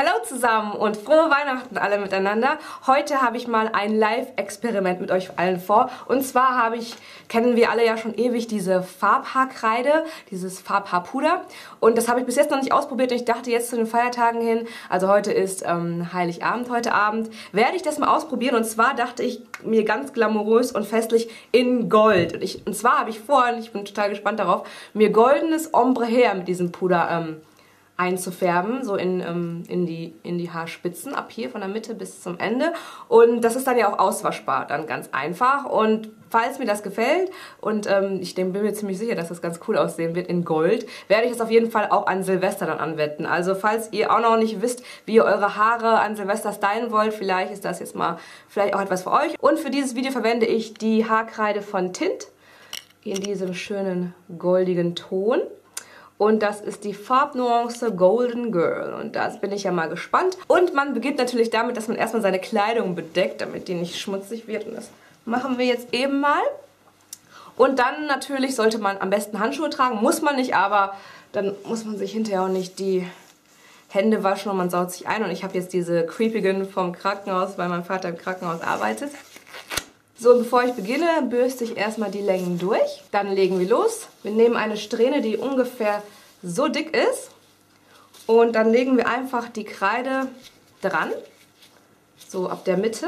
Hallo zusammen und frohe Weihnachten alle miteinander. Heute habe ich mal ein Live-Experiment mit euch allen vor. Und zwar kennen wir alle ja schon ewig diese Farbhaarkreide, dieses Farbhaarpuder. Und das habe ich bis jetzt noch nicht ausprobiert und ich dachte jetzt zu den Feiertagen hin, also heute ist Heiligabend, heute Abend, werde ich das mal ausprobieren. Und zwar dachte ich mir ganz glamourös und festlich in Gold. Und zwar habe ich vor, und ich bin total gespannt darauf, mir goldenes Ombre Hair mit diesem Puder einzufärben, so in die Haarspitzen, ab hier von der Mitte bis zum Ende. Und das ist dann ja auch auswaschbar, dann ganz einfach. Und falls mir das gefällt, und ich bin mir ziemlich sicher, dass das ganz cool aussehen wird in Gold, werde ich das auf jeden Fall auch an Silvester dann anwenden. Also falls ihr auch noch nicht wisst, wie ihr eure Haare an Silvester stylen wollt, vielleicht ist das jetzt mal vielleicht auch etwas für euch. Und für dieses Video verwende ich die Haarkreide von Tint in diesem schönen goldigen Ton. Und das ist die Farbnuance Golden Girl. Und da bin ich ja mal gespannt. Und man beginnt natürlich damit, dass man erstmal seine Kleidung bedeckt, damit die nicht schmutzig wird. Und das machen wir jetzt eben mal. Und dann natürlich sollte man am besten Handschuhe tragen. Muss man nicht, aber dann muss man sich hinterher auch nicht die Hände waschen und man saut sich ein. Und ich habe jetzt diese creepigen vom Krankenhaus, weil mein Vater im Krankenhaus arbeitet. So, bevor ich beginne, bürste ich erstmal die Längen durch. Dann legen wir los. Wir nehmen eine Strähne, die ungefähr so dick ist. Und dann legen wir einfach die Kreide dran. So ab der Mitte.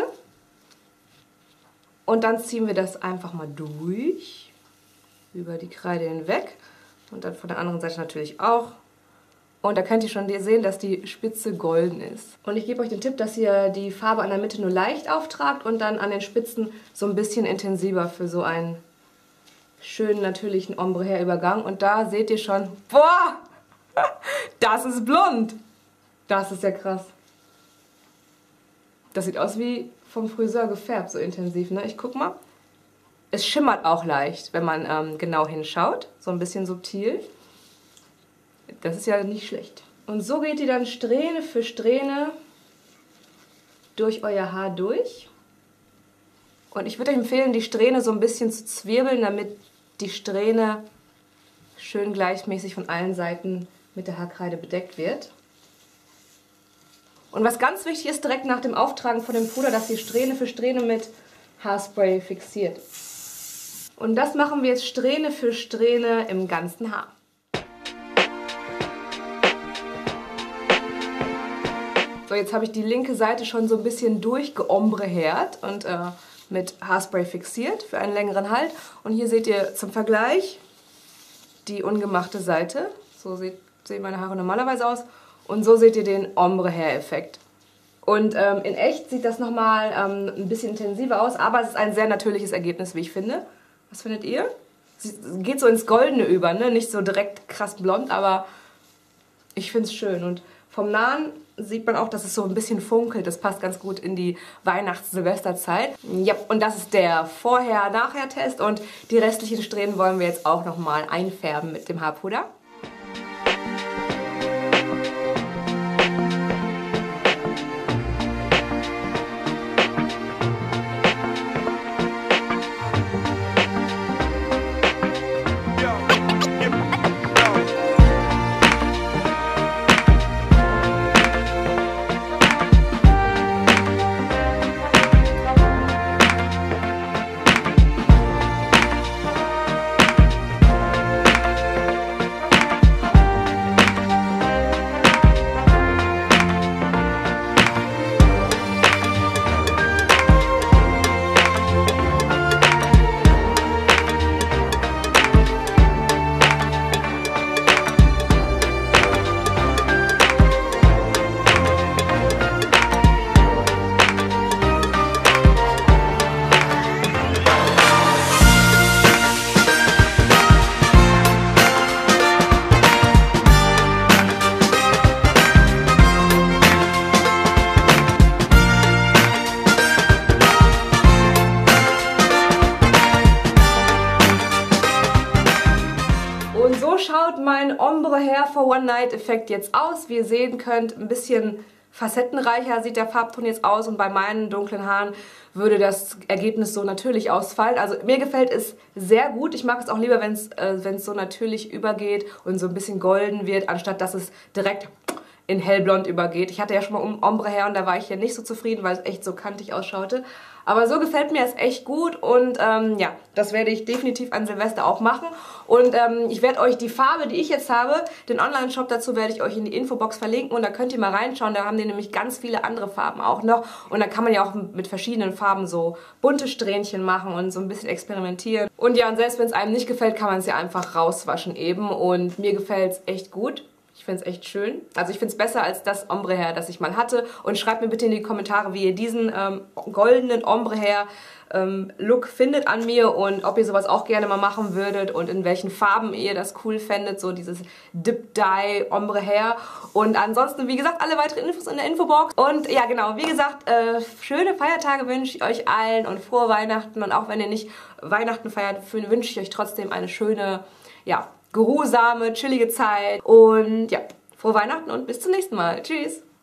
Und dann ziehen wir das einfach mal durch. Über die Kreide hinweg. Und dann von der anderen Seite natürlich auch. Und da könnt ihr schon sehen, dass die Spitze golden ist. Und ich gebe euch den Tipp, dass ihr die Farbe an der Mitte nur leicht auftragt und dann an den Spitzen so ein bisschen intensiver für so einen schönen, natürlichen Ombre-Hair-Übergang. Und da seht ihr schon, boah, das ist blond. Das ist ja krass. Das sieht aus wie vom Friseur gefärbt, so intensiv, ne? Ich guck mal. Es schimmert auch leicht, wenn man genau hinschaut. So ein bisschen subtil. Das ist ja nicht schlecht. Und so geht ihr dann Strähne für Strähne durch euer Haar durch. Und ich würde euch empfehlen, die Strähne so ein bisschen zu zwirbeln, damit die Strähne schön gleichmäßig von allen Seiten mit der Haarkreide bedeckt wird. Und was ganz wichtig ist, direkt nach dem Auftragen von dem Puder, dass ihr Strähne für Strähne mit Haarspray fixiert. Und das machen wir jetzt Strähne für Strähne im ganzen Haar. So, jetzt habe ich die linke Seite schon so ein bisschen durchgeombrehärt und mit Haarspray fixiert für einen längeren Halt. Und hier seht ihr zum Vergleich die ungemachte Seite. So sehen meine Haare normalerweise aus. Und so seht ihr den Ombre-Hair-Effekt. Und in echt sieht das nochmal ein bisschen intensiver aus, aber es ist ein sehr natürliches Ergebnis, wie ich finde. Was findet ihr? Es geht so ins Goldene über, ne? Nicht so direkt krass blond, aber ich finde es schön. Und vom Nahen sieht man auch, dass es so ein bisschen funkelt. Das passt ganz gut in die Weihnachts-Silvesterzeit. Ja, und das ist der Vorher-Nachher-Test. Und die restlichen Strähnen wollen wir jetzt auch nochmal einfärben mit dem Haarpuder. Schaut mein Ombre Hair for One Night Effekt jetzt aus. Wie ihr sehen könnt, ein bisschen facettenreicher sieht der Farbton jetzt aus und bei meinen dunklen Haaren würde das Ergebnis so natürlich ausfallen. Also mir gefällt es sehr gut. Ich mag es auch lieber, wenn es so natürlich übergeht und so ein bisschen golden wird, anstatt dass es direkt in hellblond übergeht. Ich hatte ja schon mal Ombre Hair und da war ich ja nicht so zufrieden, weil es echt so kantig ausschaute. Aber so gefällt mir es echt gut und ja, das werde ich definitiv an Silvester auch machen. Und ich werde euch die Farbe, die ich jetzt habe, den Online-Shop dazu werde ich euch in die Infobox verlinken und da könnt ihr mal reinschauen. Da haben die nämlich ganz viele andere Farben auch noch und da kann man ja auch mit verschiedenen Farben so bunte Strähnchen machen und so ein bisschen experimentieren. Und ja, und selbst wenn es einem nicht gefällt, kann man es ja einfach rauswaschen eben und mir gefällt es echt gut. Ich finde es echt schön. Also ich finde es besser als das Ombre Hair, das ich mal hatte. Und schreibt mir bitte in die Kommentare, wie ihr diesen goldenen Ombre Hair Look findet an mir und ob ihr sowas auch gerne mal machen würdet und in welchen Farben ihr das cool fändet, so dieses Dip Dye Ombre Hair. Und ansonsten, wie gesagt, alle weiteren Infos in der Infobox. Und ja, genau, wie gesagt, schöne Feiertage wünsche ich euch allen und frohe Weihnachten. Und auch wenn ihr nicht Weihnachten feiert, wünsche ich euch trotzdem eine schöne, ja, geruhsame, chillige Zeit und ja, frohe Weihnachten und bis zum nächsten Mal. Tschüss!